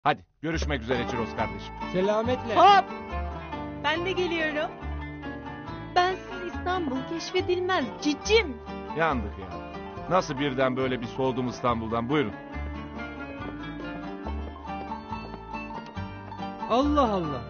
Hadi görüşmek üzere Çiroz kardeşim. Selametle. Hop! Ben de geliyorum. Bensiz İstanbul keşfedilmez cicim. Yandık ya. Nasıl birden böyle bir soğudum İstanbul'dan, buyurun. Allah Allah.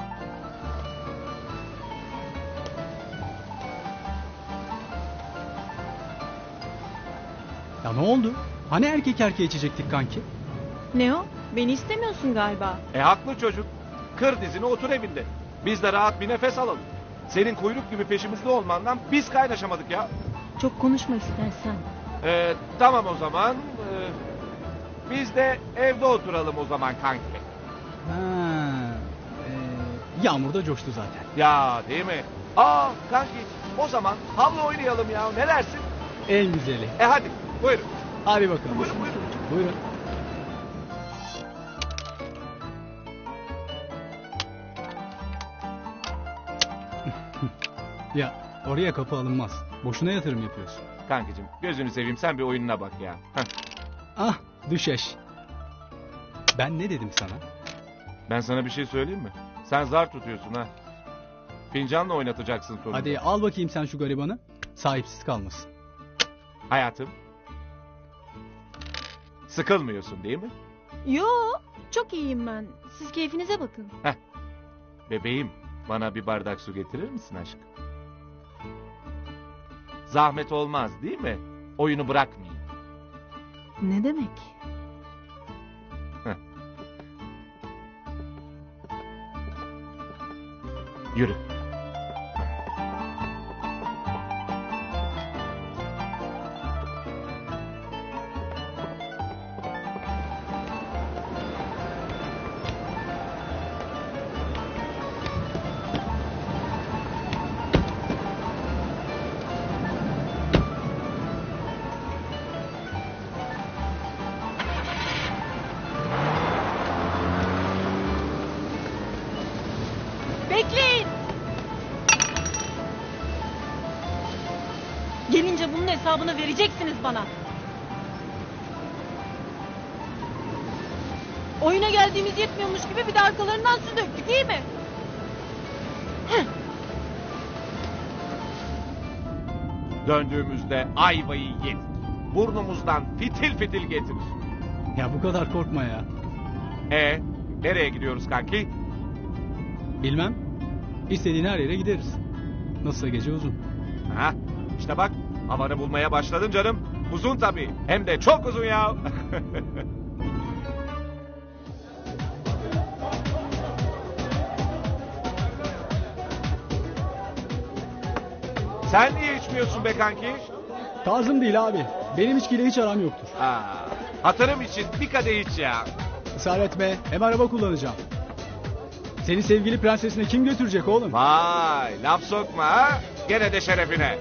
Ya ne oldu? Hani erkek erkeğe içecektik kanki? Ne o? Beni istemiyorsun galiba. Haklı çocuk. Kır dizini, otur evinde. Biz de rahat bir nefes alalım. Senin kuyruk gibi peşimizde olmandan biz kaynaşamadık ya. Çok konuşma istersen. Tamam o zaman. Biz de evde oturalım o zaman kanki. Ha, yağmur da coştu zaten. Ya değil mi? Kanki o zaman havlu oynayalım ya, ne dersin? En güzeli. Hadi buyurun. Hadi bakalım. Buyurun buyurun. Buyurun. Ya oraya kapı alınmaz. Boşuna yatırım yapıyorsun. Kankacığım gözünü seveyim, sen bir oyununa bak ya. Ah düşeş. Ben ne dedim sana? Ben sana bir şey söyleyeyim mi? Sen zar tutuyorsun ha. Fincanla oynatacaksın sonunda. Hadi al bakayım sen şu garibanı. Sahipsiz kalmasın. Hayatım. Sıkılmıyorsun değil mi? Yo, çok iyiyim ben. Siz keyfinize bakın. Bebeğim, bana bir bardak su getirir misin aşkım? Zahmet olmaz değil mi? Oyunu bırakmayayım. Ne demek? Yürü. Bekleyin! Gelince bunun hesabını vereceksiniz bana. Oyuna geldiğimiz yetmiyormuş gibi bir de arkalarından su döktük, değil mi? Döndüğümüzde ayvayı yedik. Burnumuzdan fitil fitil getirir. Ya bu kadar korkma ya. Nereye gidiyoruz kanki? Bilmem. İstediğin her yere gideriz. Nasılsa gece uzun. İşte bak, havanı bulmaya başladın canım. Uzun tabii. Hem de çok uzun ya. Sen niye içmiyorsun be kanki? Tarzım değil abi. Benim içkiyle hiç aram yoktur. Hatırım için bir kadeh iç ya. Israr etme. Hem araba kullanacağım. Seni sevgili prensesine kim götürecek oğlum? Vay, laf sokma ha. Gene de şerefine.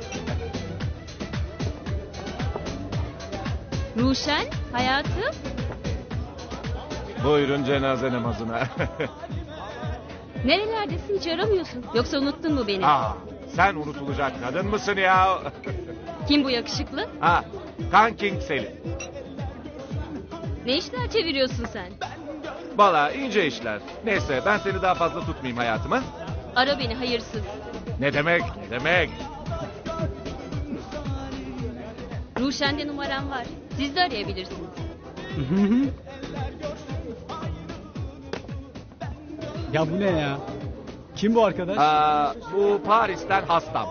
Ruşen, hayatım. Buyurun cenaze namazına. Nerelerdesin, hiç aramıyorsun. Yoksa unuttun mu beni? Sen unutulacak kadın mısın ya? Kim bu yakışıklı? Kanking Selim. Ne işler çeviriyorsun sen? Valla ince işler. Neyse ben seni daha fazla tutmayayım hayatıma. Ara beni hayırsız. Ne demek? Ruşen'de numaram var. Siz de arayabilirsiniz. Ya bu ne ya? Kim bu arkadaş? Bu Paris'ten hastam.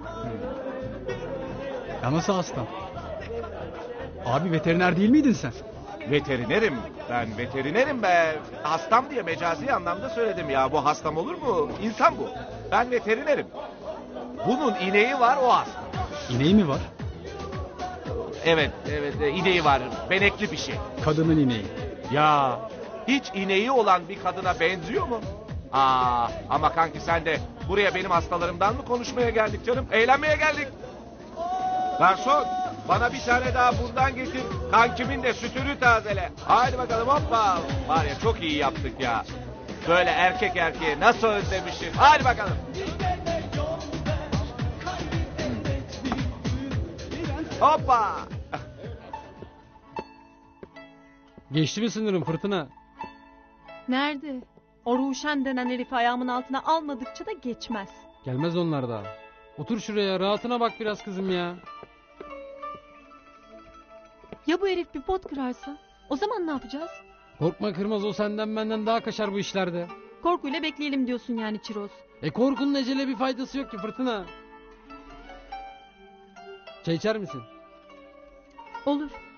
Ya nasıl hasta? Abi veteriner değil miydin sen? Veterinerim. Ben veterinerim be. Hastam diye mecazi anlamda söyledim ya. Bu hastam olur mu? İnsan bu. Ben veterinerim. Bunun ineği var, o hasta. İneği mi var? Evet, ineği var. Benekli bir şey. Kadının ineği. Ya hiç ineği olan bir kadına benziyor mu? Ama kanki sen de buraya benim hastalarımdan mı konuşmaya geldik canım? Eğlenmeye geldik. Garson, bana bir tane daha bundan getir. Kankimin de sütünü tazele. Haydi bakalım, hoppa. Var ya, çok iyi yaptık ya. Böyle erkek erkeğe nasıl özlemişim. Haydi bakalım. Hoppa. Geçti mi sınırın fırtına? Nerede? O Ruşen denen herifi ayağımın altına almadıkça da geçmez. Gelmez onlar da. Otur şuraya, rahatına bak biraz kızım ya. Ya bu herif bir pot kırarsa? O zaman ne yapacağız? Korkma Kırmaz, o senden benden daha kaşar bu işlerde. Korkuyla bekleyelim diyorsun yani Çiroz. Korkunun ecele bir faydası yok ki Fırtına. Çay içer misin? Olur.